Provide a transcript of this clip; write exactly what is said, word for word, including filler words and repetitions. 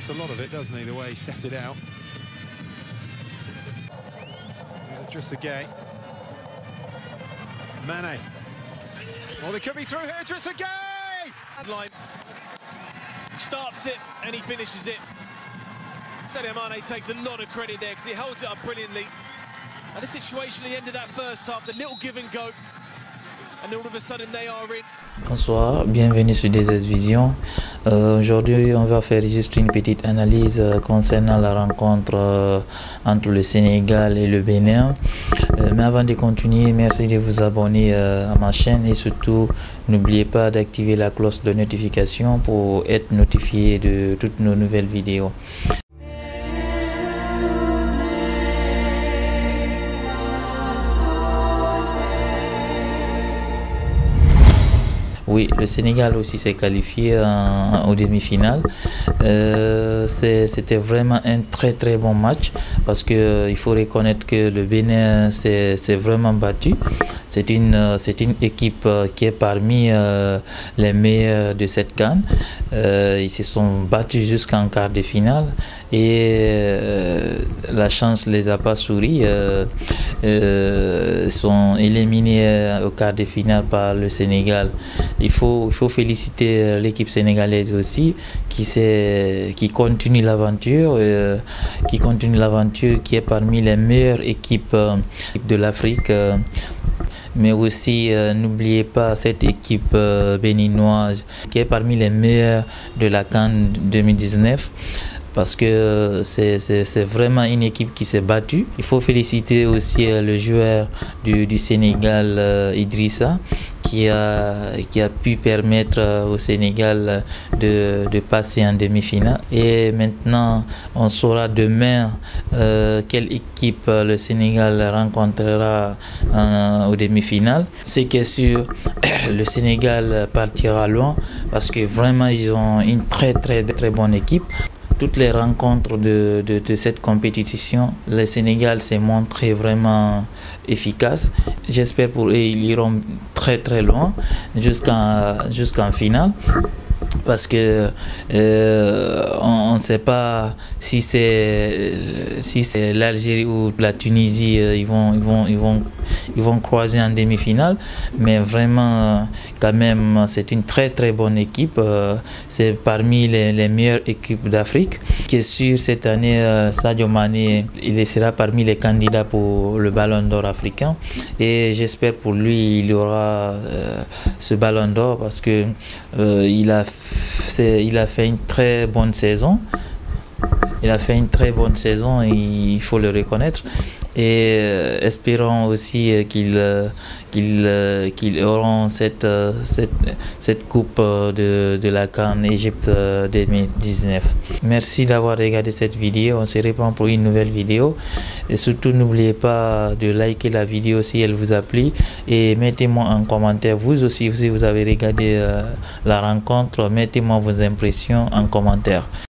a lot of it, doesn't he, the way he set it out. Here's Idrissa Gueye. Mane. Well, they could be through here. Idrissa Gueye! Line. Starts it and he finishes it. Sadio Mane takes a lot of credit there because he holds it up brilliantly. And the situation at the end of that first half, the little give and go, and all of a sudden they are in. Bonsoir, bienvenue sur D Z Vision. Euh, Aujourd'hui, on va faire juste une petite analyse euh, concernant la rencontre euh, entre le Sénégal et le Bénin. Euh, mais avant de continuer, merci de vous abonner euh, à ma chaîne et surtout, n'oubliez pas d'activer la cloche de notification pour être notifié de toutes nos nouvelles vidéos. Oui, le Sénégal aussi s'est qualifié en, en demi-finale. Euh, C'était vraiment un très très bon match parce qu'il euh, faut reconnaître que le Bénin s'est vraiment battu. C'est une, c'est une équipe euh, qui est parmi euh, les meilleurs de cette CAN. Euh, ils se sont battus jusqu'en quart de finale et euh, la chance ne les a pas souri. Euh, euh, sont éliminés au quart de finale par le Sénégal. Il faut, il faut féliciter l'équipe sénégalaise aussi qui, qui continue l'aventure, euh, qui continue l'aventure, qui est parmi les meilleures équipes euh, de l'Afrique. Euh, mais aussi, euh, n'oubliez pas cette équipe euh, béninoise qui est parmi les meilleures de la CAN deux mille dix-neuf. Parce que c'est vraiment une équipe qui s'est battue. Il faut féliciter aussi euh, le joueur du, du Sénégal, euh, Idrissa, qui a, qui a pu permettre euh, au Sénégal de, de passer en demi-finale. Et maintenant, on saura demain euh, quelle équipe le Sénégal rencontrera euh, aux demi-finales. Ce qui est sûr, le Sénégal partira loin parce que vraiment, ils ont une très très très bonne équipe. Toutes les rencontres de, de, de cette compétition, le Sénégal s'est montré vraiment efficace. J'espère pour eux ils iront très très loin jusqu'en jusqu'en finale. Parce que euh, on ne sait pas si c'est si c'est l'Algérie ou la Tunisie, euh, ils vont ils vont ils vont ils vont croiser en demi-finale, mais vraiment quand même c'est une très très bonne équipe. Euh, c'est parmi les, les meilleures équipes d'Afrique. Qui est sûr cette année, euh, Sadio Mané il sera parmi les candidats pour le Ballon d'Or africain et j'espère pour lui il aura euh, ce Ballon d'Or parce que euh, il a il a fait une très bonne saison. Il a fait une très bonne saison et il faut le reconnaître. Et euh, espérons aussi euh, qu'ils euh, qu'ils euh, qu'ils auront cette, euh, cette, cette coupe euh, de, de la CAN Égypte euh, deux mille dix-neuf. Merci d'avoir regardé cette vidéo. On se reprend pour une nouvelle vidéo. Et surtout, n'oubliez pas de liker la vidéo si elle vous a plu. Et mettez-moi en commentaire, vous aussi, si vous avez regardé euh, la rencontre, mettez-moi vos impressions en commentaire.